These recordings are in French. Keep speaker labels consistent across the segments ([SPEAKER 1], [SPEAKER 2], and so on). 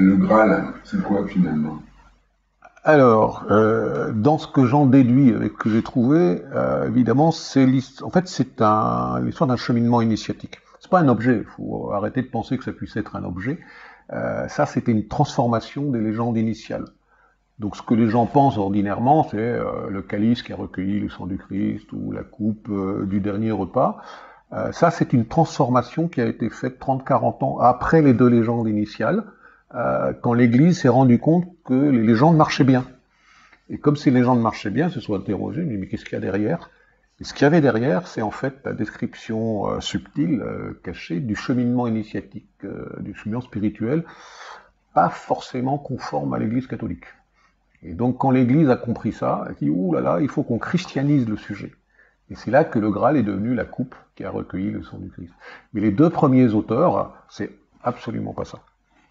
[SPEAKER 1] le Graal, c'est quoi finalement?
[SPEAKER 2] Alors, dans ce que j'en déduis avec ce que j'ai trouvé, évidemment, en fait, c'est l'histoire d'un cheminement initiatique. C'est pas un objet, il faut arrêter de penser que ça puisse être un objet. Ça, c'était une transformation des légendes initiales. Donc ce que les gens pensent ordinairement, c'est le calice qui a recueilli le sang du Christ ou la coupe du dernier repas. Ça, c'est une transformation qui a été faite 30-40 ans après les deux légendes initiales, quand l'Église s'est rendue compte que les légendes marchaient bien. Et comme ces légendes marchaient bien, se sont interrogés, mais qu'est-ce qu'il y a derrière? Et ce qu'il y avait derrière, c'est en fait la description subtile, cachée, du cheminement initiatique, du cheminement spirituel, pas forcément conforme à l'Église catholique. Et donc quand l'Église a compris ça, elle dit « Ouh là là, il faut qu'on christianise le sujet ». Et c'est là que le Graal est devenu la coupe qui a recueilli le sang du Christ. Mais les deux premiers auteurs, c'est absolument pas ça.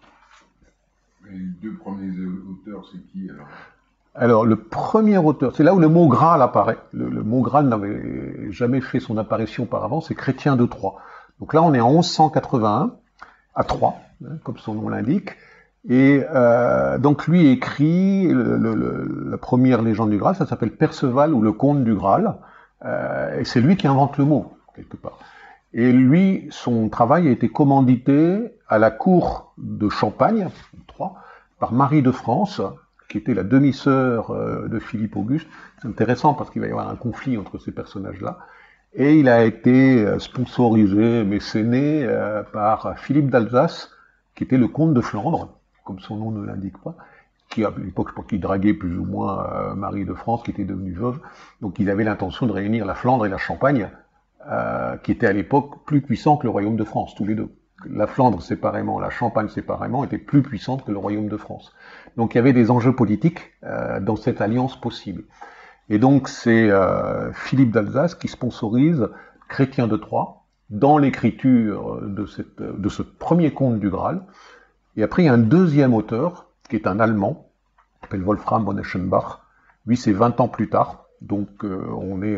[SPEAKER 1] Et les deux premiers auteurs, c'est qui alors?
[SPEAKER 2] Alors le premier auteur, c'est là où le mot Graal apparaît. Le mot Graal n'avait jamais fait son apparition auparavant, c'est Chrétien de Troyes. Donc là on est en 1181, à Troyes, comme son nom l'indique. Et donc lui écrit la première légende du Graal, ça s'appelle Perceval ou le conte du Graal, et c'est lui qui invente le mot, quelque part. Et lui, son travail a été commandité à la cour de Champagne, par Marie de France, qui était la demi-sœur de Philippe Auguste. C'est intéressant parce qu'il va y avoir un conflit entre ces personnages-là. Et il a été sponsorisé, mécéné par Philippe d'Alsace, qui était le comte de Flandre, comme son nom ne l'indique pas, qui à l'époque, je pense qu'il draguait plus ou moins Marie de France, qui était devenue veuve. Donc il avait l'intention de réunir la Flandre et la Champagne, qui étaient à l'époque plus puissants que le royaume de France, tous les deux. La Flandre séparément, la Champagne séparément, étaient plus puissantes que le royaume de France. Donc il y avait des enjeux politiques dans cette alliance possible. Et donc c'est Philippe d'Alsace qui sponsorise Chrétien de Troyes dans l'écriture de ce premier conte du Graal. Et après, il y a un deuxième auteur, qui est un Allemand, qui s'appelle Wolfram von Eschenbach. Lui, c'est 20 ans plus tard, donc on est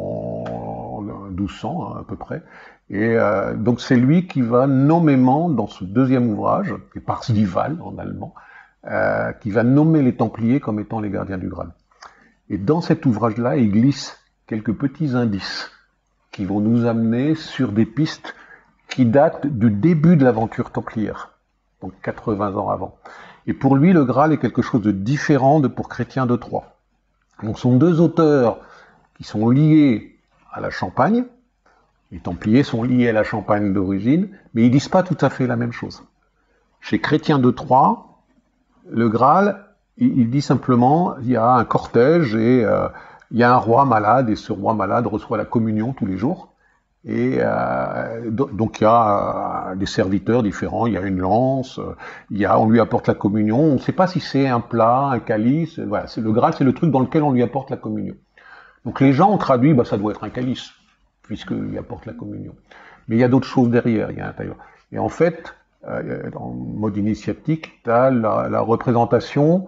[SPEAKER 2] en 1200 à peu près. Et donc c'est lui qui va nommément, dans ce deuxième ouvrage, qui est Parzival en allemand, qui va nommer les Templiers comme étant les gardiens du Graal. Et dans cet ouvrage-là, il glisse quelques petits indices qui vont nous amener sur des pistes qui datent du début de l'aventure templière, donc 80 ans avant. Et pour lui, le Graal est quelque chose de différent de pour Chrétien de Troyes. Donc ce sont deux auteurs qui sont liés à la Champagne. Les Templiers sont liés à la Champagne d'origine, mais ils disent pas tout à fait la même chose. Chez Chrétien de Troyes, le Graal, il dit simplement, il y a un cortège et il y a un roi malade, et ce roi malade reçoit la communion tous les jours. Et donc il y a des serviteurs différents, il y a une lance, on lui apporte la communion, on ne sait pas si c'est un plat, un calice, voilà, le Graal c'est le truc dans lequel on lui apporte la communion. Donc les gens ont traduit, ça doit être un calice, puisqu'il lui apporte la communion. Mais il y a d'autres choses derrière, il y a un tailleur. Et en fait, en mode initiatique, tu as la représentation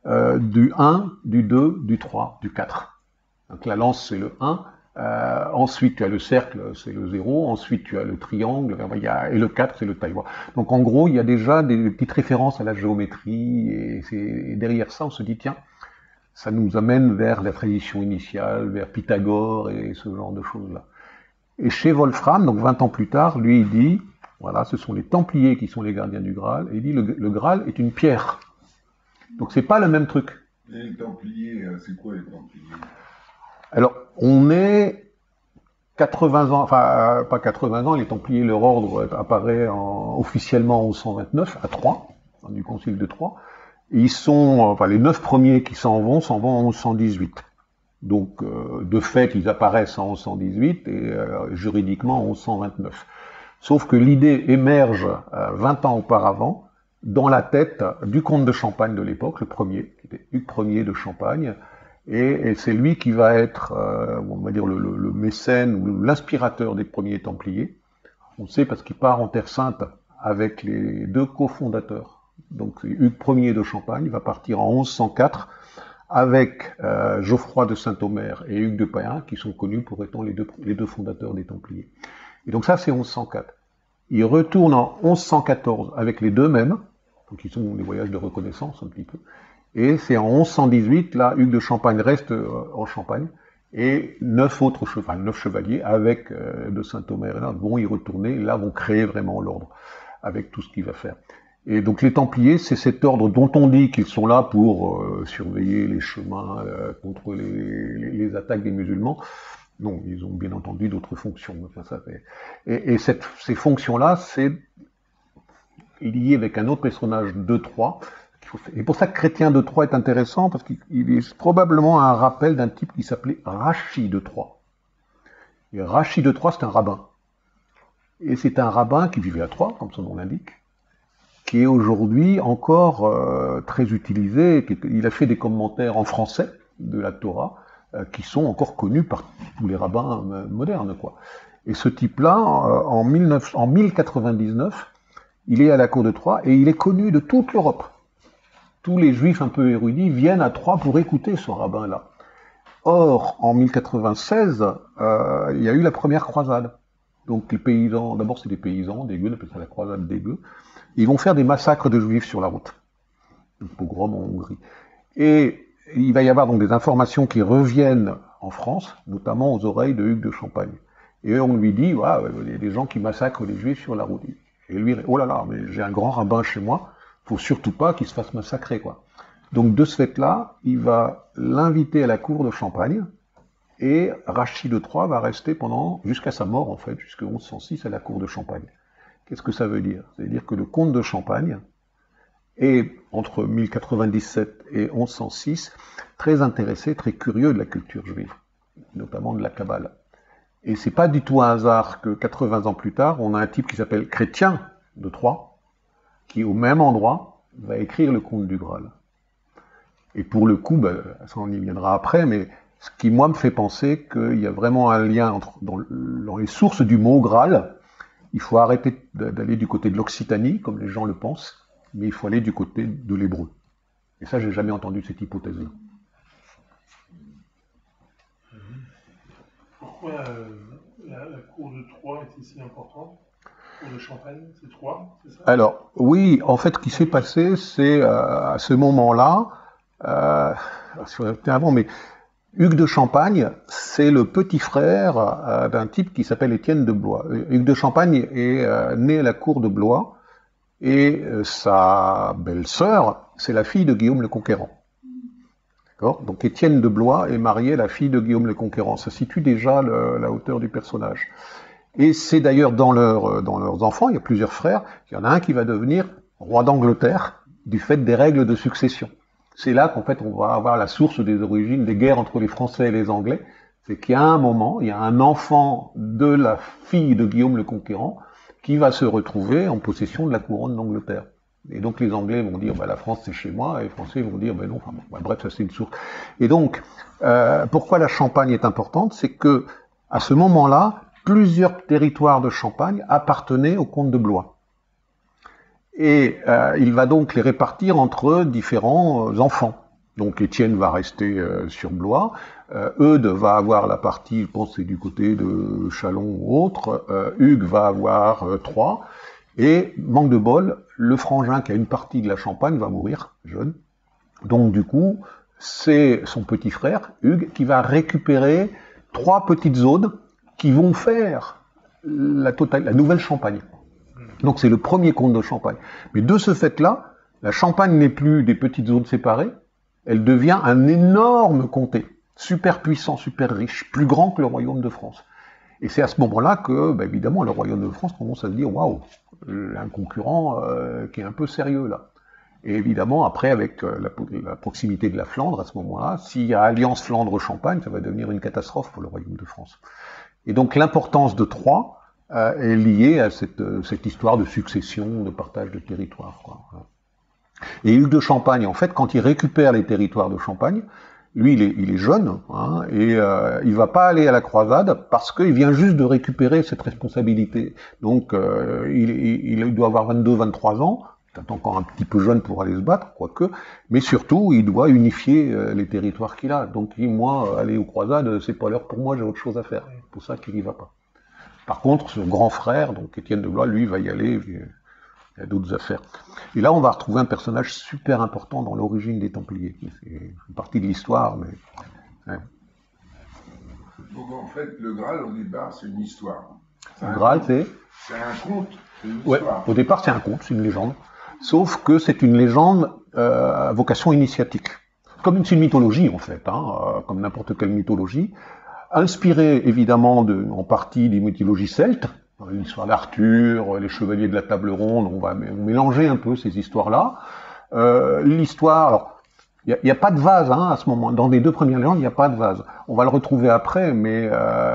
[SPEAKER 2] du 1, du 2, du 3, du 4. Donc la lance c'est le 1, ensuite tu as le cercle, c'est le 0, ensuite tu as le triangle, et le 4 c'est le taille. Donc en gros, il y a déjà des petites références à la géométrie, et derrière ça on se dit tiens, ça nous amène vers la tradition initiale, vers Pythagore et ce genre de choses-là. Et chez Wolfram, donc 20 ans plus tard, lui il dit, voilà, ce sont les Templiers qui sont les gardiens du Graal, et il dit le Graal est une pierre. Donc c'est pas le même truc.
[SPEAKER 1] Et les Templiers, c'est quoi les Templiers?
[SPEAKER 2] Alors, on est 80 ans, enfin pas 80 ans, les Templiers, leur ordre apparaît officiellement en 1129 à Troyes, du concile de Troyes. Et ils sont, les 9 premiers qui s'en vont en 1118. Donc, de fait, ils apparaissent en 1118 et juridiquement en 1129. Sauf que l'idée émerge 20 ans auparavant dans la tête du comte de Champagne de l'époque, le premier, qui était Hugues Ier de Champagne, et c'est lui qui va être, on va dire, le mécène ou l'inspirateur des premiers Templiers. On sait parce qu'il part en Terre Sainte avec les deux cofondateurs. Donc Hugues Ier de Champagne va partir en 1104 avec Geoffroy de Saint-Omer et Hugues de Payens, qui sont connus pour étant les deux fondateurs des Templiers. Et donc ça, c'est 1104. Il retourne en 1114 avec les deux mêmes, Donc ils sont des voyages de reconnaissance un petit peu. Et c'est en 1118, là, Hugues de Champagne reste en Champagne, et 9 chevaliers avec de Saint-Omer et là vont y retourner, et là vont créer vraiment l'ordre, avec tout ce qu'il va faire. Et donc les Templiers, c'est cet ordre dont on dit qu'ils sont là pour surveiller les chemins contre les attaques des musulmans. Non, ils ont bien entendu d'autres fonctions. Enfin, ça fait... Et ces fonctions-là, c'est lié avec un autre personnage de Troyes. Et pour ça que Chrétien de Troyes est intéressant, parce qu'il est probablement un rappel d'un type qui s'appelait Rachid de Troyes. Et Rachid de Troyes, c'est un rabbin. Et c'est un rabbin qui vivait à Troyes, comme son nom l'indique, qui est aujourd'hui encore très utilisé. Il a fait des commentaires en français de la Torah, qui sont encore connus par tous les rabbins modernes, quoi. Et ce type-là, en 1099, il est à la cour de Troyes et il est connu de toute l'Europe. Tous les juifs un peu érudits viennent à Troyes pour écouter ce rabbin-là. Or, en 1096, il y a eu la première croisade. Donc les paysans, d'abord c'est des paysans, des gueux, on appelle ça la croisade des gueux. Ils vont faire des massacres de juifs sur la route. Un pogrom en Hongrie. Et il va y avoir donc des informations qui reviennent en France, notamment aux oreilles de Hugues de Champagne. Et on lui dit, ouais, il y a des gens qui massacrent les juifs sur la route. Et lui, oh là là, mais j'ai un grand rabbin chez moi, faut surtout pas qu'il se fasse massacrer, quoi. Donc de ce fait-là, il va l'inviter à la cour de Champagne, et Rachid de Troyes va rester jusqu'à sa mort, en fait, jusqu'en 1106 à la cour de Champagne. Qu'est-ce que ça veut dire? Ça veut dire que le comte de Champagne est, entre 1097 et 1106, très intéressé, très curieux de la culture juive, notamment de la Kabbale. Et c'est pas du tout un hasard que 80 ans plus tard, on a un type qui s'appelle Chrétien de Troyes, qui au même endroit va écrire le Conte du Graal. Et pour le coup, ça on y viendra après, mais ce qui moi me fait penser qu'il y a vraiment un lien dans les sources du mot Graal. Il faut arrêter d'aller du côté de l'Occitanie, comme les gens le pensent, mais il faut aller du côté de l'hébreu. Et ça, j'ai jamais entendu cette hypothèse-là.
[SPEAKER 3] Pourquoi la cour de Troyes était si importante? Cour de Champagne, c'est Troyes, c'est ça?
[SPEAKER 2] Alors, oui, en fait, ce qui s'est passé, c'est à ce moment-là, avant, mais Hugues de Champagne, c'est le petit frère d'un type qui s'appelle Étienne de Blois. Hugues de Champagne est né à la cour de Blois, et sa belle-sœur, c'est la fille de Guillaume le Conquérant. D'accord ? Donc Étienne de Blois est marié à la fille de Guillaume le Conquérant. Ça situe déjà la hauteur du personnage. Et c'est d'ailleurs dans leurs enfants, il y a plusieurs frères, il y en a un qui va devenir roi d'Angleterre du fait des règles de succession. C'est là qu'en fait on va avoir la source des origines des guerres entre les Français et les Anglais. C'est qu'il y a un moment, il y a un enfant de la fille de Guillaume le Conquérant qui va se retrouver en possession de la couronne d'Angleterre. Et donc les Anglais vont dire, la France c'est chez moi, et les Français vont dire, non, bref, ça c'est une source. Et donc, pourquoi la Champagne est importante? C'est que, à ce moment-là, plusieurs territoires de Champagne appartenaient au comte de Blois. Et il va donc les répartir entre différents enfants. Donc Étienne va rester sur Blois, Eudes va avoir la partie, je pense c'est du côté de Châlons ou autre, Hugues va avoir Troyes, et manque de bol, le frangin qui a une partie de la Champagne va mourir jeune. Donc du coup, c'est son petit frère, Hugues, qui va récupérer 3 petites zones qui vont faire la nouvelle Champagne. Donc c'est le premier comte de Champagne. Mais de ce fait-là, la Champagne n'est plus des petites zones séparées, elle devient un énorme comté, super puissant, super riche, plus grand que le royaume de France. Et c'est à ce moment-là que, évidemment, le royaume de France commence à se dire, waouh, un concurrent qui est un peu sérieux là. Et évidemment, après, avec la proximité de la Flandre, à ce moment-là, s'il y a alliance Flandre-Champagne, ça va devenir une catastrophe pour le royaume de France. Et donc l'importance de Troyes est liée à cette histoire de succession, de partage de territoire, quoi. Et Hugues de Champagne, en fait, quand il récupère les territoires de Champagne, lui, il est jeune, et il va pas aller à la croisade parce qu'il vient juste de récupérer cette responsabilité. Donc, il doit avoir 22-23 ans, il est encore un petit peu jeune pour aller se battre, quoique, mais surtout, il doit unifier les territoires qu'il a. Donc, moi, aller aux croisades, c'est pas l'heure pour moi, j'ai autre chose à faire. C'est pour ça qu'il y va pas. Par contre, ce grand frère, donc Étienne de Blois, lui, va y aller Il y a d'autres affaires. Et là, on va retrouver un personnage super important dans l'origine des Templiers. C'est une partie de l'histoire, mais... Ouais.
[SPEAKER 1] Donc en fait, le Graal, au départ, c'est une histoire.
[SPEAKER 2] Le Graal, c'est
[SPEAKER 1] un conte, c'est une
[SPEAKER 2] ouais,
[SPEAKER 1] histoire.
[SPEAKER 2] au départ, c'est un conte, c'est une légende. Sauf que c'est une légende à vocation initiatique. Comme une mythologie, en fait, comme n'importe quelle mythologie. Inspirée, évidemment, en partie des mythologies celtes. L'histoire d'Arthur, les chevaliers de la table ronde, on va mélanger un peu ces histoires-là. L'histoire, alors, il n'y a pas de vase à ce moment. Dans les deux premières légendes, il n'y a pas de vase. On va le retrouver après, mais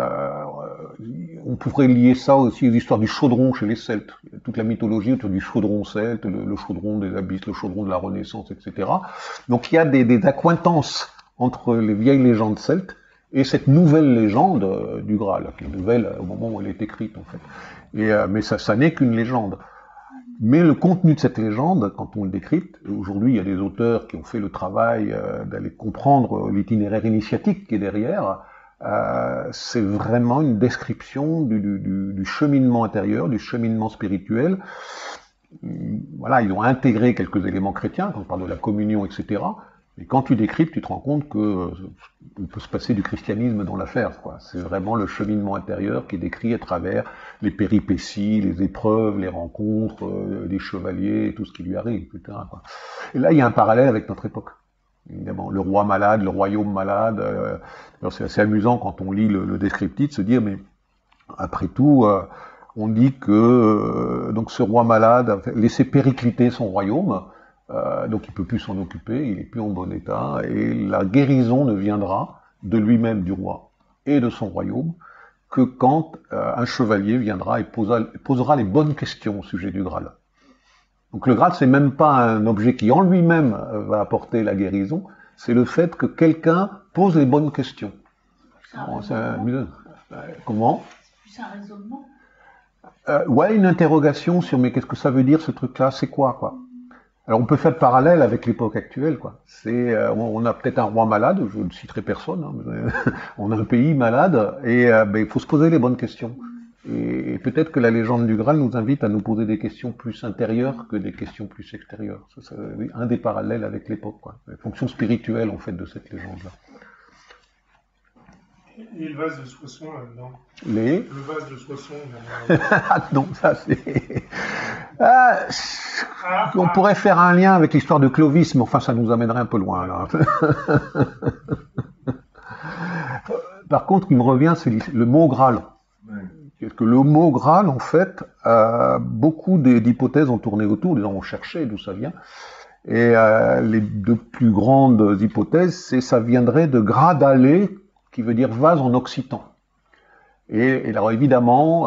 [SPEAKER 2] on pourrait lier ça aussi aux histoires du chaudron chez les Celtes. Toute la mythologie autour du chaudron celte, le chaudron des abysses, le chaudron de la Renaissance, etc. Donc il y a des accointances entre les vieilles légendes celtes et cette nouvelle légende du Graal, qui est nouvelle au moment où elle est écrite en fait. Mais ça n'est qu'une légende. Mais le contenu de cette légende, quand on le décrypte, aujourd'hui il y a des auteurs qui ont fait le travail d'aller comprendre l'itinéraire initiatique qui est derrière, c'est vraiment une description du cheminement intérieur, du cheminement spirituel. Voilà, ils ont intégré quelques éléments chrétiens, quand on parle de la communion, etc. Et quand tu décryptes, tu te rends compte que on peut se passer du christianisme dans l'affaire, quoi. C'est vraiment le cheminement intérieur qui est décrit à travers les péripéties, les épreuves, les rencontres, les chevaliers, et tout ce qui lui arrive, etc., quoi. Et là, il y a un parallèle avec notre époque. Évidemment, le roi malade, le royaume malade. C'est assez amusant quand on lit le descriptif de se dire, mais après tout, on dit que donc ce roi malade a laissé péricliter son royaume. Donc il ne peut plus s'en occuper, il n'est plus en bon état, et la guérison ne viendra de lui-même, du roi, et de son royaume, que quand un chevalier viendra et posera les bonnes questions au sujet du Graal. Donc le Graal, c'est même pas un objet qui en lui-même va apporter la guérison, c'est le fait que quelqu'un pose les bonnes questions. Comment ?
[SPEAKER 4] C'est plus un raisonnement.
[SPEAKER 2] Ouais, une interrogation sur mais qu'est-ce que ça veut dire ce truc-là, c'est quoi ? Alors on peut faire le parallèle avec l'époque actuelle, quoi. On a peut-être un roi malade, je ne citerai personne, mais on a un pays malade, et il faut se poser les bonnes questions. Et peut-être que la légende du Graal nous invite à nous poser des questions plus intérieures que des questions plus extérieures. C'est un des parallèles avec l'époque, quoi. La fonction spirituelle, en fait, de cette légende-là.
[SPEAKER 3] Et le vase de Soissons, là-dedans.
[SPEAKER 2] Le
[SPEAKER 3] vase de Soissons,
[SPEAKER 2] non, ça c'est... On pourrait faire un lien avec l'histoire de Clovis, mais enfin ça nous amènerait un peu loin, là. Par contre, il me revient, c'est le mot Graal. Parce que le mot Graal, en fait, beaucoup d'hypothèses ont tourné autour, les gens ont cherché d'où ça vient. Et les deux plus grandes hypothèses, c'est ça viendrait de Gradale, qui veut dire vase en occitan. Et alors évidemment,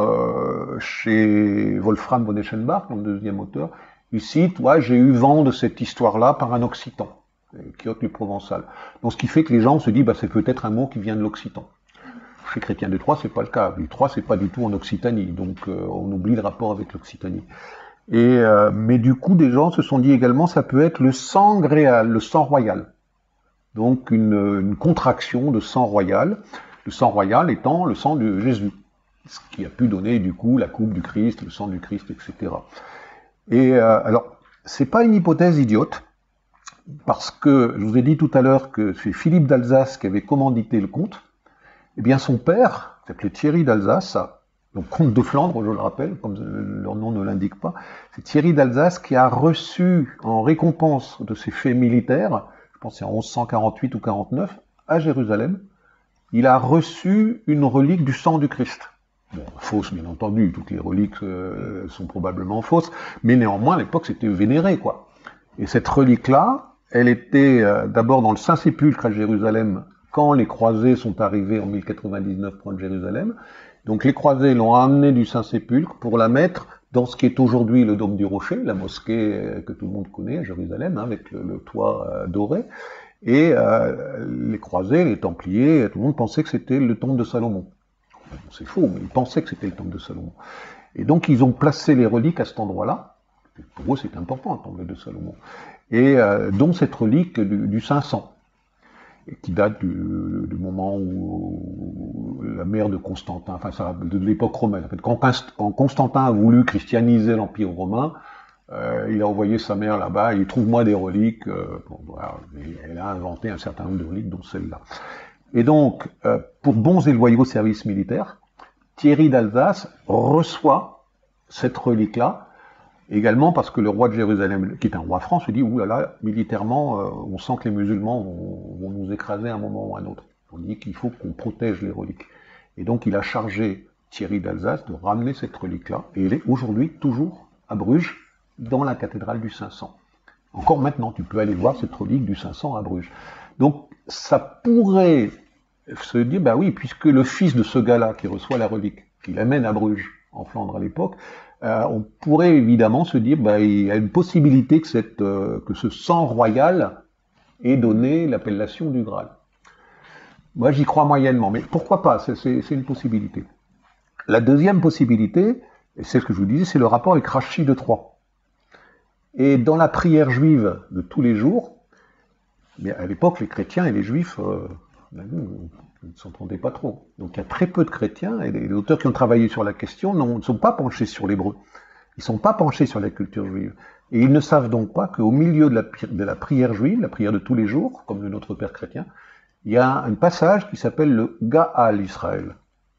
[SPEAKER 2] chez Wolfram von Eschenbach, le deuxième auteur, il cite, j'ai eu vent de cette histoire-là par un occitan, Quixote du Provençal. Donc ce qui fait que les gens se disent, c'est peut-être un mot qui vient de l'occitan. Chez Chrétien de Troyes, c'est pas le cas. Les Troyes, c'est pas du tout en Occitanie, donc on oublie le rapport avec l'Occitanie. Mais du coup, des gens se sont dit également, ça peut être le sang gréal, le sang royal. Donc une contraction de sang royal, le sang royal étant le sang de Jésus, ce qui a pu donner du coup la coupe du Christ, le sang du Christ, etc. Et alors, c'est pas une hypothèse idiote, parce que je vous ai dit tout à l'heure que c'est Philippe d'Alsace qui avait commandité le conte. Eh bien son père, qui s'appelait Thierry d'Alsace, donc comte de Flandre, je le rappelle, comme leur nom ne l'indique pas, c'est Thierry d'Alsace qui a reçu en récompense de ses faits militaires, je pense que c'est en 1148 ou 49, à Jérusalem, il a reçu une relique du sang du Christ. Bon, fausse, bien entendu, toutes les reliques sont probablement fausses, mais néanmoins, à l'époque, c'était vénéré, quoi. Et cette relique-là, elle était d'abord dans le Saint-Sépulcre à Jérusalem, quand les croisés sont arrivés en 1099 prendre Jérusalem. Donc les croisés l'ont amenée du Saint-Sépulcre pour la mettre dans ce qui est aujourd'hui le Dôme du Rocher, la mosquée que tout le monde connaît à Jérusalem, avec le toit doré. Et les croisés, les Templiers, tout le monde pensait que c'était le temple de Salomon. Bon, c'est faux, mais ils pensaient que c'était le temple de Salomon. Et donc ils ont placé les reliques à cet endroit-là. Pour eux, c'est important, le temple de Salomon. Et dont cette relique du 500, qui date du moment où la mère de Constantin, enfin ça, de l'époque romaine. En fait, quand Constantin a voulu christianiser l'Empire romain, Il a envoyé sa mère là-bas, il trouve-moi des reliques. Bon, voilà, elle a inventé un certain nombre de reliques, dont celle-là. Et donc, pour bons et loyaux services militaires, Thierry d'Alsace reçoit cette relique-là, également parce que le roi de Jérusalem, qui est un roi franc, se dit, ouh là là, militairement, on sent que les musulmans vont nous écraser à un moment ou à un autre. On dit qu'il faut qu'on protège les reliques. Et donc, il a chargé Thierry d'Alsace de ramener cette relique-là, et elle est aujourd'hui toujours à Bruges, dans la cathédrale du 500. Encore maintenant, tu peux aller voir cette relique du 500 à Bruges. Donc, ça pourrait se dire, bah oui, puisque le fils de ce gars-là qui reçoit la relique, qui l'amène à Bruges, en Flandre à l'époque, on pourrait évidemment se dire, bah, il y a une possibilité que ce sang royal ait donné l'appellation du Graal. Moi, j'y crois moyennement, mais pourquoi pas, c'est une possibilité. La deuxième possibilité, et c'est ce que je vous disais, c'est le rapport avec Rachid de Troyes. Et dans la prière juive de tous les jours, mais à l'époque, les chrétiens et les juifs ne s'entendaient pas trop. Donc il y a très peu de chrétiens, et les auteurs qui ont travaillé sur la question ne sont pas penchés sur l'hébreu. Ils ne sont pas penchés sur la culture juive. Et ils ne savent donc pas qu'au milieu de la prière juive, la prière de tous les jours, comme le Notre Père chrétien, il y a un passage qui s'appelle le Gaal Israël.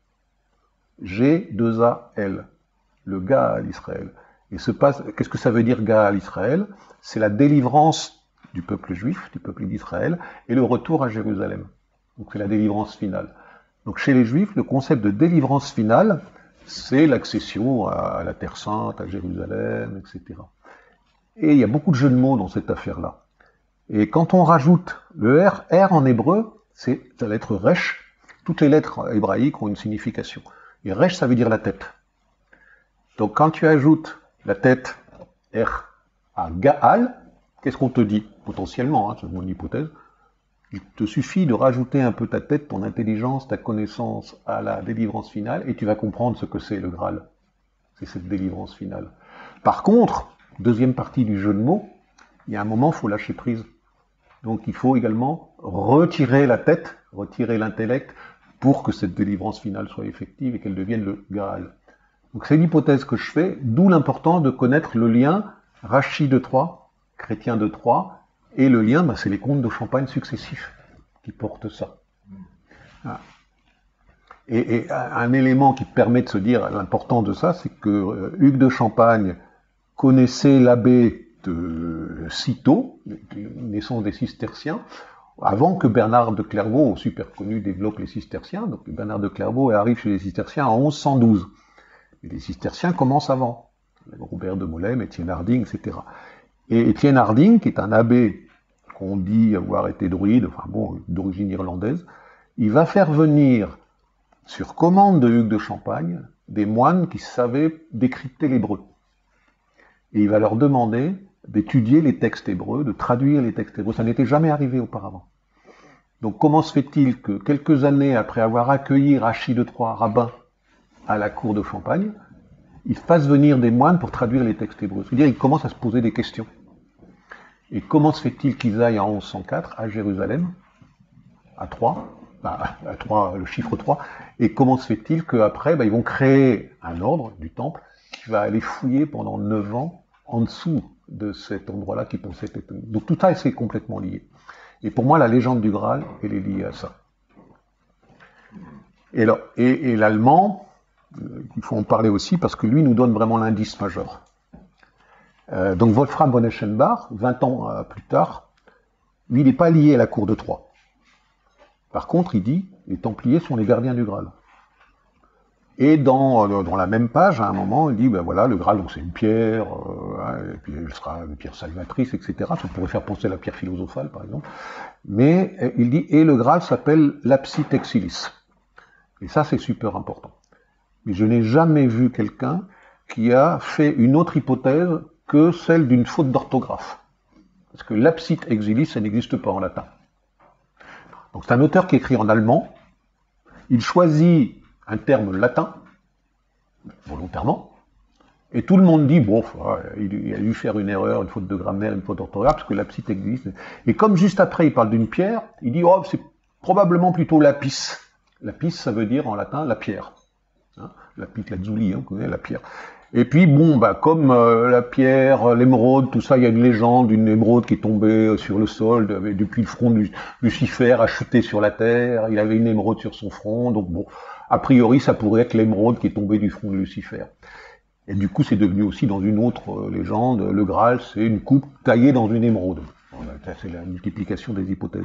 [SPEAKER 2] G-2-A-L. Le Gaal Israël. Et qu'est-ce que ça veut dire Gaal Israël? C'est la délivrance du peuple juif, du peuple d'Israël, et le retour à Jérusalem. Donc c'est la délivrance finale. Donc chez les juifs, le concept de délivrance finale, c'est l'accession à la Terre Sainte, à Jérusalem, etc. Et il y a beaucoup de jeux de mots dans cette affaire-là. Et quand on rajoute le R en hébreu, c'est la lettre Resh. Toutes les lettres hébraïques ont une signification. Et Resh, ça veut dire la tête. Donc quand tu ajoutes la tête R à Gaal, qu'est-ce qu'on te dit? Potentiellement, c'est mon hypothèse. Il te suffit de rajouter un peu ta tête, ton intelligence, ta connaissance à la délivrance finale, et tu vas comprendre ce que c'est le Graal. C'est cette délivrance finale. Par contre, deuxième partie du jeu de mots, il y a un moment, il faut lâcher prise. Donc il faut également retirer la tête, retirer l'intellect, pour que cette délivrance finale soit effective et qu'elle devienne le Graal. Donc c'est l'hypothèse que je fais, d'où l'importance de connaître le lien Rachid de Troyes, chrétien de Troyes, et le lien, c'est les comtes de Champagne successifs qui portent ça. Ah. Et un élément qui permet de se dire l'importance de ça, c'est que Hugues de Champagne connaissait l'abbé de Cîteaux, naissance des cisterciens, avant que Bernard de Clairvaux, super connu, développe les cisterciens. Donc Bernard de Clairvaux arrive chez les cisterciens en 1112. Et les cisterciens commencent avant. Robert de Molesme, Étienne Harding, etc. Et Étienne Harding, qui est un abbé qu'on dit avoir été druide, d'origine irlandaise, il va faire venir, sur commande de Hugues de Champagne, des moines qui savaient décrypter l'hébreu. Et il va leur demander d'étudier les textes hébreux, de traduire les textes hébreux. Ça n'était jamais arrivé auparavant. Donc comment se fait-il que quelques années après avoir accueilli Rachid de Troyes, rabbin, à la cour de Champagne, il fasse venir des moines pour traduire les textes hébreux? C'est-à-dire, il commence à se poser des questions. Et comment se fait-il qu'ils aillent en 1104 à Jérusalem, à Troyes, à Troyes, le chiffre 3, et comment se fait-il qu'après, ils vont créer un ordre du temple qui va aller fouiller pendant 9 ans en dessous de cet endroit-là qui pensait être... Donc tout ça, c'est complètement lié. Et pour moi, la légende du Graal, elle est liée à ça. Et l'allemand, il faut en parler aussi, parce que lui nous donne vraiment l'indice majeur. Donc Wolfram von Eschenbach, 20 ans plus tard, lui, il n'est pas lié à la cour de Troyes. Par contre, il dit, les Templiers sont les gardiens du Graal. Et dans la même page, à un moment, il dit, voilà, le Graal, donc c'est une pierre, et puis elle sera une pierre salvatrice, etc. Ça pourrait faire penser à la pierre philosophale, par exemple. Mais il dit, et le Graal s'appelle l'Apsit Exilis. Et ça, c'est super important. Mais je n'ai jamais vu quelqu'un qui a fait une autre hypothèse que celle d'une faute d'orthographe. Parce que l'Apsit Exilis, ça n'existe pas en latin. Donc c'est un auteur qui écrit en allemand. Il choisit un terme latin, volontairement, et tout le monde dit, il a dû faire une erreur, une faute de grammaire, une faute d'orthographe, parce que l'Apsit existe. Et comme juste après il parle d'une pierre, il dit, c'est probablement plutôt lapis. Lapis, ça veut dire en latin la pierre. Lapis lazuli, on connaît la pierre. Et puis bon, bah comme la pierre, l'émeraude, tout ça, il y a une légende d'une émeraude qui est tombée sur le sol depuis le front de Lucifer, a chuté sur la terre. Il avait une émeraude sur son front, donc bon, a priori, ça pourrait être l'émeraude qui est tombée du front de Lucifer. Et du coup, c'est devenu aussi dans une autre légende, le Graal, c'est une coupe taillée dans une émeraude. Voilà, c'est la multiplication des hypothèses.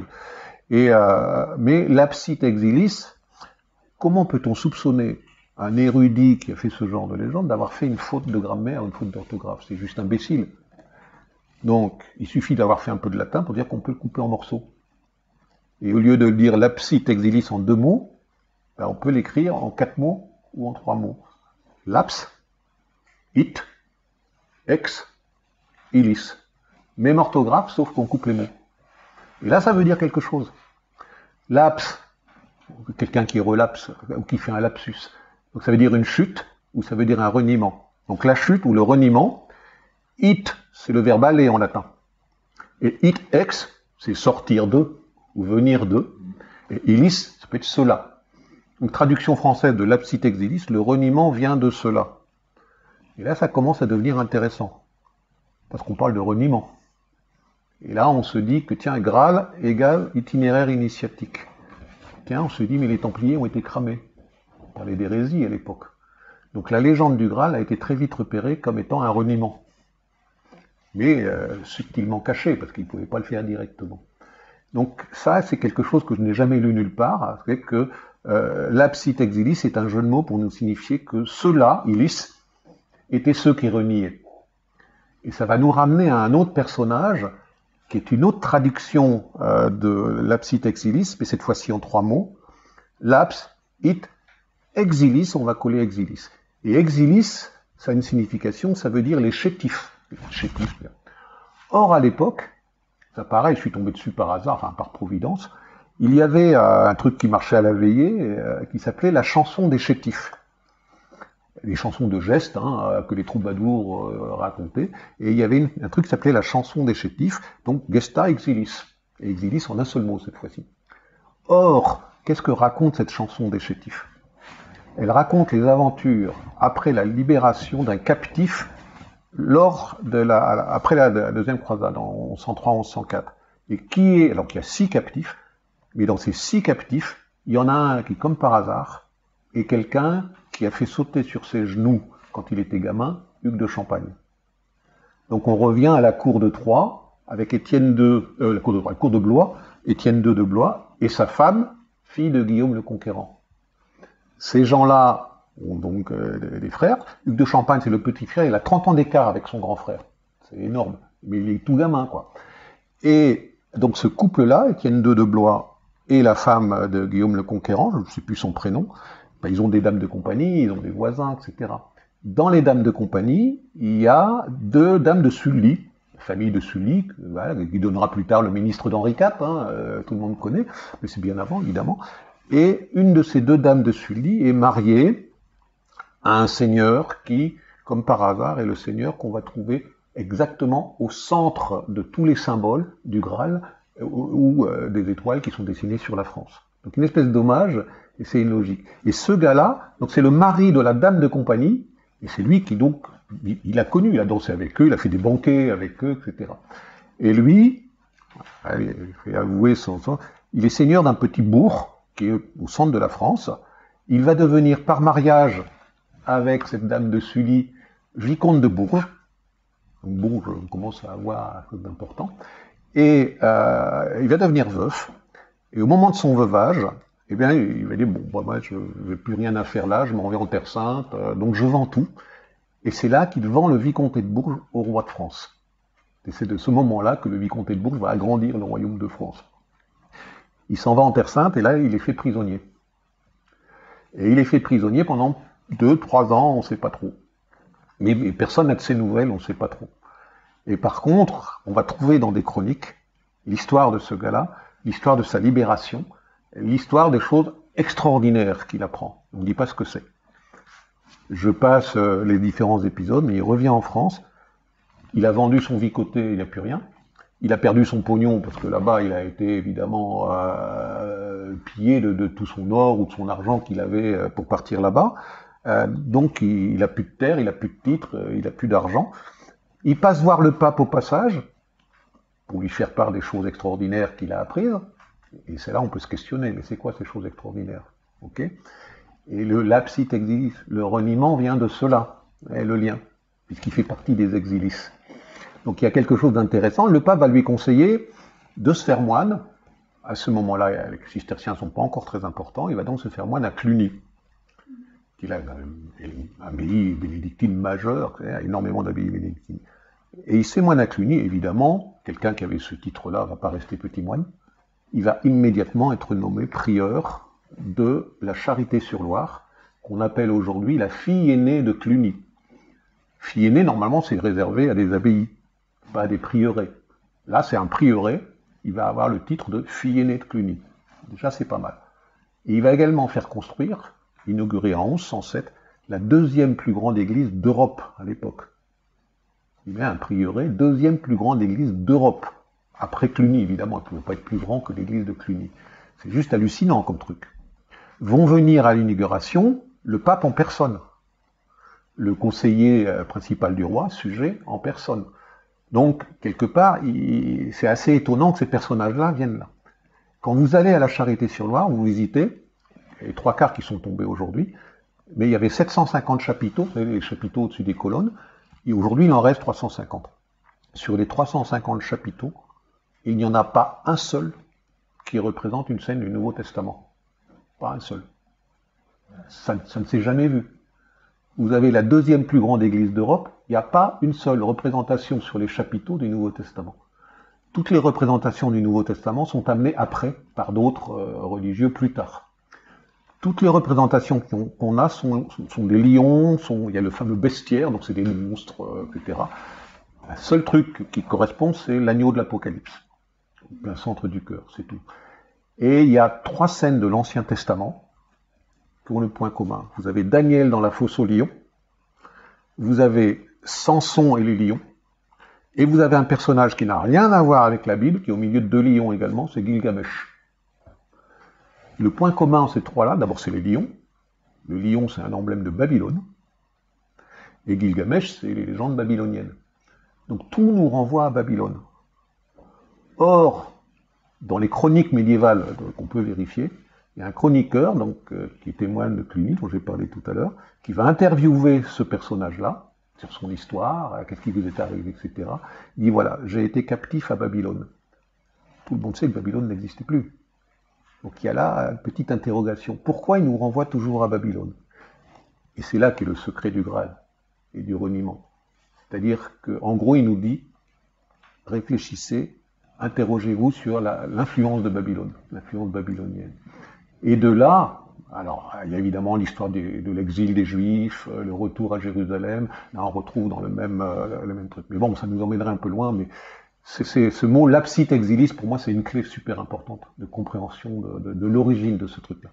[SPEAKER 2] Mais l'Apsite Exilis, comment peut-on soupçonner un érudit qui a fait ce genre de légende d'avoir fait une faute de grammaire, une faute d'orthographe? C'est juste imbécile. Donc, il suffit d'avoir fait un peu de latin pour dire qu'on peut le couper en morceaux. Et au lieu de dire l'Apsite Exilis en 2 mots, ben on peut l'écrire en 4 mots ou en 3 mots. Laps, it, ex, ilis. Même orthographe, sauf qu'on coupe les mots. Et là, ça veut dire quelque chose. Laps, quelqu'un qui relapse, ou qui fait un lapsus. Donc ça veut dire une chute, ou ça veut dire un reniement. Donc la chute ou le reniement, it, c'est le verbe aller en latin. Et it ex, c'est sortir de, ou venir de. Et ilis, ça peut être cela. Donc traduction française de l'Apsite Exilis, le reniement vient de cela. Et là, ça commence à devenir intéressant. Parce qu'on parle de reniement. Et là, on se dit que, tiens, Graal égale itinéraire initiatique. Tiens, on se dit, mais les Templiers ont été cramés. On parlait d'hérésie à l'époque. Donc la légende du Graal a été très vite repérée comme étant un reniement. Mais subtilement caché, parce qu'ils ne pouvaient pas le faire directement. Donc ça, c'est quelque chose que je n'ai jamais lu nulle part, c'est que l'Apsite Exilis est un jeu de mots pour nous signifier que ceux-là, Ilis, étaient ceux qui reniaient. Et ça va nous ramener à un autre personnage, qui est une autre traduction de l'Apsite Exilis, mais cette fois-ci en 3 mots. Laps, it, exilis, on va coller exilis. Et exilis, ça a une signification, ça veut dire les chétifs. Or, à l'époque, ça pareil, je suis tombé dessus par hasard, enfin par providence, il y avait un truc qui marchait à la veillée, qui s'appelait la chanson des chétifs. Les chansons de gestes que les troubadours racontaient, et il y avait un truc qui s'appelait la chanson des chétifs, donc gesta exilis, et exilis en un seul mot cette fois-ci. Or, qu'est-ce que raconte cette chanson des chétifs? Elle raconte les aventures après la libération d'un captif après la deuxième croisade, en 1103-1104. Et alors qu'il y a 6 captifs, mais dans ces 6 captifs, il y en a un qui, comme par hasard, est quelqu'un qui a fait sauter sur ses genoux, quand il était gamin, Hugues de Champagne. Donc on revient à la cour de Troyes, avec Étienne II, la cour de Blois, Étienne II de Blois, et sa femme, fille de Guillaume le Conquérant. Ces gens-là ont donc des frères. Hugues de Champagne, c'est le petit frère, il a 30 ans d'écart avec son grand frère. C'est énorme, mais il est tout gamin, quoi. Et donc ce couple-là, Étienne II de Blois et la femme de Guillaume le Conquérant, je ne sais plus son prénom, ben, ils ont des dames de compagnie, ils ont des voisins, etc. Dans les dames de compagnie, il y a 2 dames de Sully, famille de Sully, voilà, qui donnera plus tard le ministre d'Henri IV, tout le monde connaît, mais c'est bien avant, évidemment. Et une de ces 2 dames de Sully est mariée à un seigneur qui, comme par hasard, est le seigneur qu'on va trouver exactement au centre de tous les symboles du Graal ou des étoiles qui sont dessinées sur la France. Donc une espèce d'hommage, et c'est une logique. Et ce gars-là, donc c'est le mari de la dame de compagnie, et c'est lui qui donc, il a connu, il a dansé avec eux, il a fait des banquets avec eux, etc. Et lui, il fait avouer il est seigneur d'un petit bourg qui est au centre de la France. Il va devenir par mariage avec cette dame de Sully, vicomte de Bourges. Donc Bourges, on commence à avoir quelque chose d'important. Et il va devenir veuf. Et au moment de son veuvage, eh bien, il va dire, bon, bah, moi, je n'ai plus rien à faire là, je m'en vais en Terre Sainte, donc je vends tout. Et c'est là qu'il vend le vicomté de Bourges au roi de France. Et c'est de ce moment-là que le vicomté de Bourges va agrandir le royaume de France. Il s'en va en Terre Sainte, et là, il est fait prisonnier. Et il est fait prisonnier pendant 2-3 ans, on ne sait pas trop. Mais personne n'a de ses nouvelles, on ne sait pas trop. Et par contre, on va trouver dans des chroniques l'histoire de ce gars-là, l'histoire de sa libération, l'histoire des choses extraordinaires qu'il apprend. On ne dit pas ce que c'est. Je passe les différents épisodes, mais il revient en France, il a vendu son vicoté, il n'y a plus rien. Il a perdu son pognon, parce que là-bas, il a été évidemment pillé de tout son or ou de son argent qu'il avait pour partir là-bas. Donc il n'a plus de terre, il n'a plus de titre, il n'a plus d'argent. Il passe voir le pape au passage, pour lui faire part des choses extraordinaires qu'il a apprises. Et c'est là où on peut se questionner, mais c'est quoi ces choses extraordinaires? Okay. Et le lapsit exilis, le reniement vient de cela, le lien, puisqu'il fait partie des exilis. Donc il y a quelque chose d'intéressant. Le pape va lui conseiller de se faire moine. À ce moment-là, les cisterciens ne sont pas encore très importants. Il va donc se faire moine à Cluny, qui est une abbaye bénédictine majeure, il y a énormément d'abbayes bénédictines. Et il s'est moine à Cluny, évidemment. Quelqu'un qui avait ce titre-là ne va pas rester petit moine. Il va immédiatement être nommé prieur de la Charité-sur-Loire, qu'on appelle aujourd'hui la fille aînée de Cluny. Fille aînée, normalement, c'est réservé à des abbayes, pas à des prieurés. Là, c'est un prieuré, il va avoir le titre de fille aînée de Cluny. Déjà, c'est pas mal. Et il va également faire construire, inaugurée en 1107, la deuxième plus grande église d'Europe à l'époque. Il met un prieuré, deuxième plus grande église d'Europe. Après Cluny, évidemment, il ne pouvait pas être plus grand que l'église de Cluny. C'est juste hallucinant comme truc. Vont venir à l'inauguration le pape en personne, le conseiller principal du roi, sujet en personne. Donc, quelque part, c'est assez étonnant que ces personnages-là viennent là. Quand vous allez à la Charité-sur-Loire, vous visitez, il y a les 3/4 qui sont tombés aujourd'hui, mais il y avait 750 chapiteaux, vous savez, les chapiteaux au-dessus des colonnes, et aujourd'hui, il en reste 350. Sur les 350 chapiteaux, il n'y en a pas un seul qui représente une scène du Nouveau Testament. Pas un seul. Ça ne s'est jamais vu. Vous avez la deuxième plus grande église d'Europe, il n'y a pas une seule représentation sur les chapiteaux du Nouveau Testament. Toutes les représentations du Nouveau Testament sont amenées après, par d'autres religieux plus tard. Toutes les représentations qu'on a sont des lions, il y a le fameux bestiaire, donc c'est des monstres, etc. Le seul truc qui correspond, c'est l'agneau de l'Apocalypse, au plein centre du cœur, c'est tout. Et il y a 3 scènes de l'Ancien Testament qui ont le point commun. Vous avez Daniel dans la fosse aux lions, vous avez Samson et les lions, et vous avez un personnage qui n'a rien à voir avec la Bible, qui est au milieu de 2 lions également, c'est Gilgamesh. Le point commun, ces 3-là, d'abord c'est les lions. Le lion, c'est un emblème de Babylone. Et Gilgamesh, c'est les légendes babyloniennes. Donc tout nous renvoie à Babylone. Or, dans les chroniques médiévales qu'on peut vérifier, il y a un chroniqueur, donc, qui est témoin de Cluny, dont j'ai parlé tout à l'heure, qui va interviewer ce personnage-là, sur son histoire, qu'est-ce qui vous est arrivé, etc. Il dit, voilà, j'ai été captif à Babylone. Tout le monde sait que Babylone n'existait plus. Donc il y a là une petite interrogation. Pourquoi il nous renvoie toujours à Babylone? Et c'est là qu'est le secret du Graal et du reniement. C'est-à-dire qu'en gros, il nous dit, réfléchissez, interrogez-vous sur l'influence de Babylone, l'influence babylonienne. Et de là, alors il y a évidemment l'histoire de l'exil des Juifs, le retour à Jérusalem, là on retrouve dans le même truc. Mais bon, ça nous emmènerait un peu loin, mais ce mot lapsit exilis, pour moi, c'est une clé super importante de compréhension de l'origine de ce truc-là.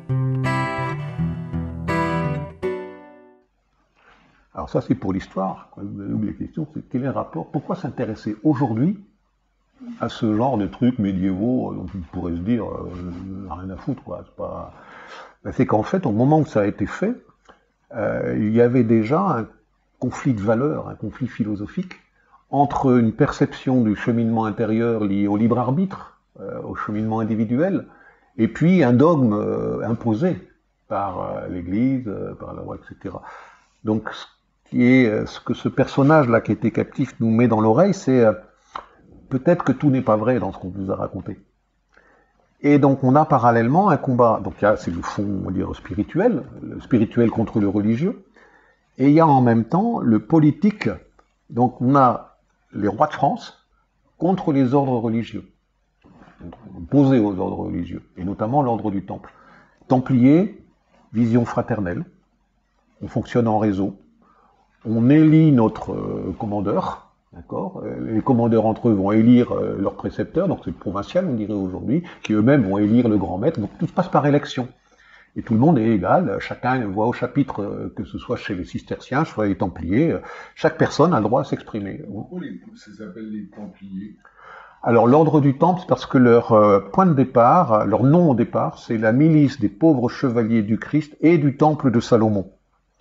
[SPEAKER 2] Alors ça, c'est pour l'histoire. Vous avez oublié la question, c'est quel est le rapport? Pourquoi s'intéresser aujourd'hui à ce genre de trucs médiévaux dont on pourrait se dire rien à foutre, quoi. C'est qu'en fait, au moment où ça a été fait, il y avait déjà un conflit de valeurs, un conflit philosophique entre une perception du cheminement intérieur lié au libre arbitre, au cheminement individuel, et puis un dogme imposé par l'Église, par la loi, etc. Donc, ce que ce personnage-là qui était captif nous met dans l'oreille, c'est peut-être que tout n'est pas vrai dans ce qu'on vous a raconté. Et donc on a parallèlement un combat, donc c'est le fond, on va dire, spirituel, le spirituel contre le religieux, et il y a en même temps le politique, donc on a les rois de France contre les ordres religieux, opposés aux ordres religieux, et notamment l'ordre du Temple. Templiers, vision fraternelle, on fonctionne en réseau, on élit notre commandeur, d'accord. Les commandeurs entre eux vont élire leurs précepteurs, donc c'est le provincial, on dirait aujourd'hui, qui eux-mêmes vont élire le grand maître, donc tout se passe par élection. Et tout le monde est égal, chacun voit au chapitre, que ce soit chez les cisterciens, soit les templiers, chaque personne a le droit à s'exprimer.
[SPEAKER 1] Pourquoi ça s'appelle les templiers?
[SPEAKER 2] Alors l'ordre du Temple, c'est parce que leur point de départ, leur nom au départ, c'est la milice des pauvres chevaliers du Christ et du Temple de Salomon.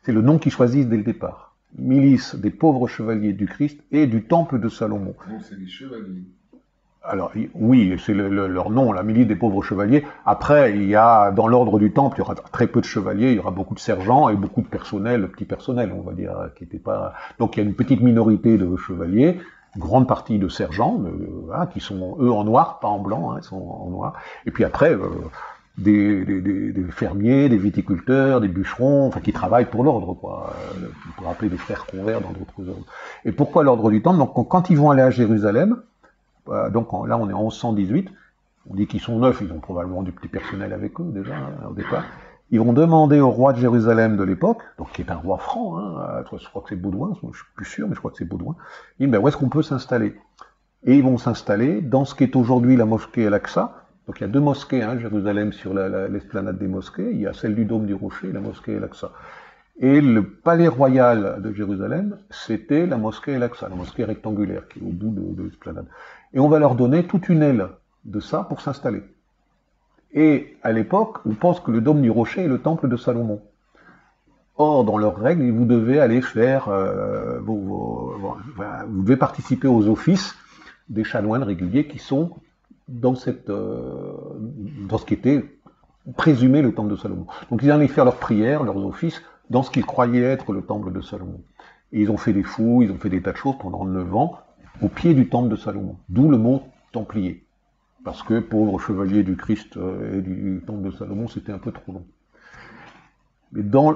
[SPEAKER 2] C'est le nom qu'ils choisissent dès le départ. Milice des pauvres chevaliers du Christ et du temple de Salomon.
[SPEAKER 1] Donc c'est des chevaliers.
[SPEAKER 2] Alors oui, c'est leur nom, la milice des pauvres chevaliers. Après, il y a dans l'ordre du temple, il y aura très peu de chevaliers, il y aura beaucoup de sergents et beaucoup de personnel, petit personnel, on va dire, qui n'était pas. Donc il y a une petite minorité de chevaliers, une grande partie de sergents, qui sont eux en noir, pas en blanc, ils sont en noir. Et puis après, des fermiers, des viticulteurs, des bûcherons, enfin qui travaillent pour l'ordre, quoi. On pourrait appeler des frères convers dans d'autres ordres. Et pourquoi l'ordre du temple? Donc quand ils vont aller à Jérusalem. Donc là, on est en 1118. On dit qu'ils sont 9, ils ont probablement du petit personnel avec eux déjà au départ. Ils vont demander au roi de Jérusalem de l'époque, donc qui est un roi franc, je crois que c'est Baudouin, je suis plus sûr, mais je crois que c'est Baudouin. Ils disent, où est-ce qu'on peut s'installer? Et ils vont s'installer dans ce qui est aujourd'hui la mosquée Al-Aqsa. Donc il y a deux mosquées à Jérusalem sur l'esplanade des mosquées. Il y a celle du Dôme du Rocher et la mosquée Al-Aqsa. Et le palais royal de Jérusalem, c'était la mosquée Al-Aqsa, la mosquée rectangulaire qui est au bout de l'esplanade. Et on va leur donner toute une aile de ça pour s'installer. Et à l'époque, on pense que le Dôme du Rocher est le temple de Salomon. Or, dans leurs règles, vous devez aller faire, vous devez participer aux offices des chanoines réguliers qui sont dans ce qui était présumé le temple de Salomon. Donc ils allaient faire leurs prières, leurs offices, dans ce qu'ils croyaient être le temple de Salomon. Et ils ont fait des fouilles, ils ont fait des tas de choses pendant 9 ans, au pied du temple de Salomon. D'où le mot templier. Parce que pauvres chevaliers du Christ et du temple de Salomon, c'était un peu trop long. Mais d'où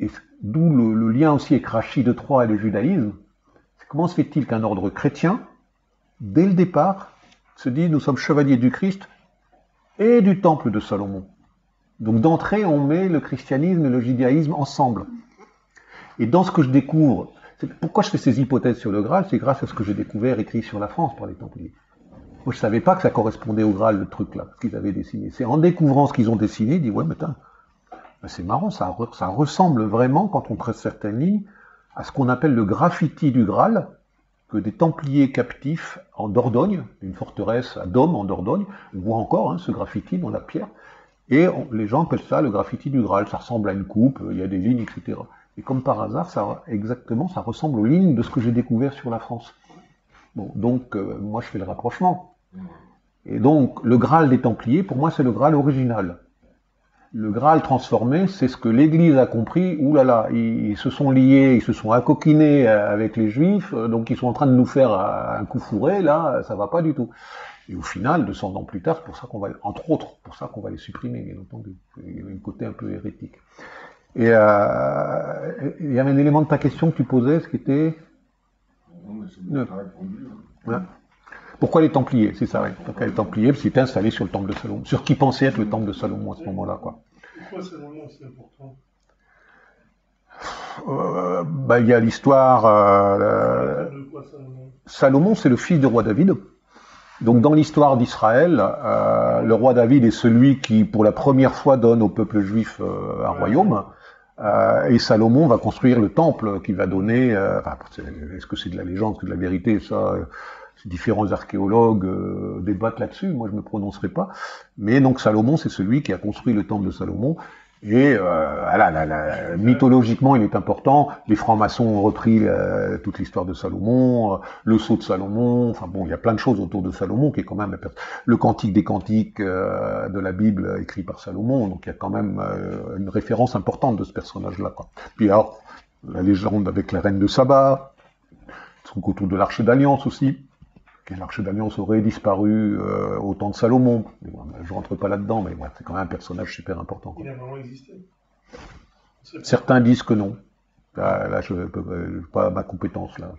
[SPEAKER 2] le lien aussi avec Rachid de Troyes et le judaïsme. Comment se fait-il qu'un ordre chrétien, dès le départ, se dit nous sommes chevaliers du Christ et du temple de Salomon? Donc d'entrée, on met le christianisme et le judaïsme ensemble. Et dans ce que je découvre, pourquoi je fais ces hypothèses sur le Graal, c'est grâce à ce que j'ai découvert écrit sur la France par les Templiers. Moi, je savais pas que ça correspondait au Graal, le truc là, ce qu'ils avaient dessiné. C'est en découvrant ce qu'ils ont dessiné, je dis ouais, mais c'est marrant, ça ressemble vraiment, quand on trace certaines lignes, à ce qu'on appelle le graffiti du Graal, que des Templiers captifs en Dordogne, une forteresse à Dôme en Dordogne, on voit encore ce graffiti dans la pierre, et les gens appellent ça le graffiti du Graal, ça ressemble à une coupe, il y a des lignes, etc. Et comme par hasard, ça ressemble aux lignes de ce que j'ai découvert sur la France. Bon, donc, moi, je fais le rapprochement. Et donc, le Graal des Templiers, pour moi, c'est le Graal original. Le Graal transformé, c'est ce que l'Église a compris. Ouh là là, ils se sont liés, ils se sont accoquinés avec les Juifs, donc ils sont en train de nous faire un coup fourré, là, ça va pas du tout. Et au final, 200 ans plus tard, c'est pour ça qu'on va, entre autres, pour ça qu'on va les supprimer, bien entendu. Il y avait un côté un peu hérétique. Et il y avait un élément de ta question que tu posais, ce qui était...
[SPEAKER 1] Non, mais c'est bon, t'as répondu.
[SPEAKER 2] Ouais. Pourquoi les Templiers? C'est ça, oui. Donc les Templiers, c'était installé sur le temple de Salomon, sur ce qui pensait être le temple de Salomon à ce moment-là, quoi.
[SPEAKER 3] Pourquoi Salomon c'est important?
[SPEAKER 2] Il y a l'histoire...
[SPEAKER 3] De quoi Salomon?
[SPEAKER 2] Salomon, c'est le fils du roi David. Donc dans l'histoire d'Israël, le roi David est celui qui, pour la première fois, donne au peuple juif un royaume. Et Salomon va construire le temple qu'il va donner. Est-ce que c'est de la légende, est-ce que c'est de la vérité? Ça, différents archéologues débattent là-dessus. Moi, je ne me prononcerai pas. Mais donc Salomon, c'est celui qui a construit le temple de Salomon. Et mythologiquement, il est important. Les francs-maçons ont repris toute l'histoire de Salomon, le sceau de Salomon. Enfin bon, il y a plein de choses autour de Salomon qui est quand même le cantique des cantiques de la Bible écrit par Salomon. Donc il y a quand même une référence importante de ce personnage-là, quoi. Puis alors, la légende avec la reine de Saba, le truc autour de l'Arche d'Alliance aussi. L'Arche d'Alliance aurait disparu au temps de Salomon. Je rentre pas là-dedans, mais c'est quand même un personnage super important, quoi.
[SPEAKER 3] Il a vraiment existé.
[SPEAKER 2] Certains disent que non. Là, je n'ai pas ma compétence, là.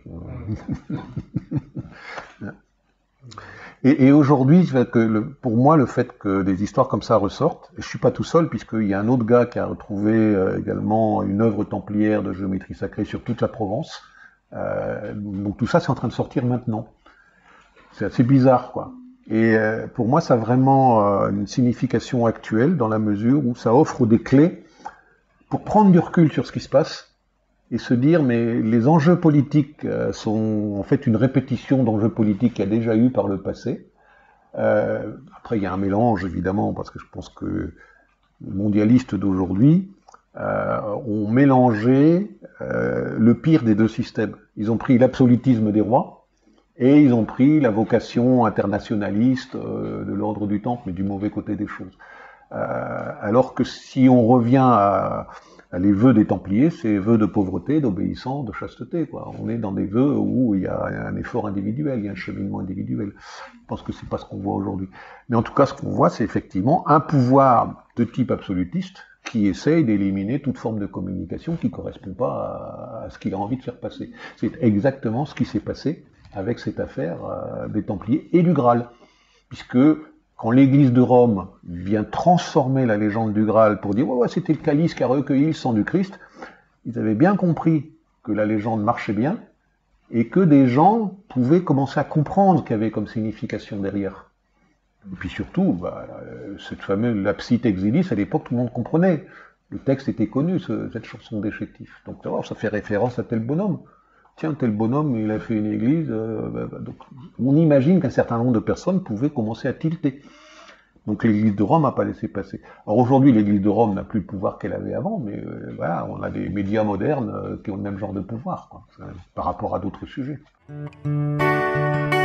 [SPEAKER 2] Et aujourd'hui, pour moi, le fait que des histoires comme ça ressortent, et je suis pas tout seul, puisqu'il y a un autre gars qui a retrouvé également une œuvre templière de géométrie sacrée sur toute la Provence. Donc tout ça, c'est en train de sortir maintenant. C'est assez bizarre, quoi. Et pour moi, ça a vraiment une signification actuelle dans la mesure où ça offre des clés pour prendre du recul sur ce qui se passe et se dire, mais les enjeux politiques sont en fait une répétition d'enjeux politiques qu'il y a déjà eu par le passé. Après, il y a un mélange, évidemment, parce que je pense que le mondialiste d'aujourd'hui ont mélangé le pire des deux systèmes. Ils ont pris l'absolutisme des rois et ils ont pris la vocation internationaliste de l'ordre du Temple, mais du mauvais côté des choses. Alors que si on revient à les vœux des Templiers, c'est vœux de pauvreté, d'obéissance, de chasteté, quoi. On est dans des vœux où il y a un effort individuel, il y a un cheminement individuel. Je pense que c'est pas ce qu'on voit aujourd'hui. Mais en tout cas, ce qu'on voit, c'est effectivement un pouvoir de type absolutiste qui essaye d'éliminer toute forme de communication qui correspond pas à ce qu'il a envie de faire passer. C'est exactement ce qui s'est passé avec cette affaire des Templiers et du Graal. Puisque quand l'Église de Rome vient transformer la légende du Graal pour dire « ouais, c'était le calice qui a recueilli le sang du Christ », ils avaient bien compris que la légende marchait bien et que des gens pouvaient commencer à comprendre qu'il y avait comme signification derrière. Et puis surtout, cette fameuse lapsit exilis, à l'époque, tout le monde comprenait. Le texte était connu, cette chanson d'Échectif. Donc ça fait référence à tel bonhomme. Tiens, tel bonhomme, il a fait une église. Donc, on imagine qu'un certain nombre de personnes pouvaient commencer à tilter. Donc l'église de Rome n'a pas laissé passer. Alors aujourd'hui, l'église de Rome n'a plus le pouvoir qu'elle avait avant, mais voilà, on a des médias modernes qui ont le même genre de pouvoir, quoi, par rapport à d'autres sujets.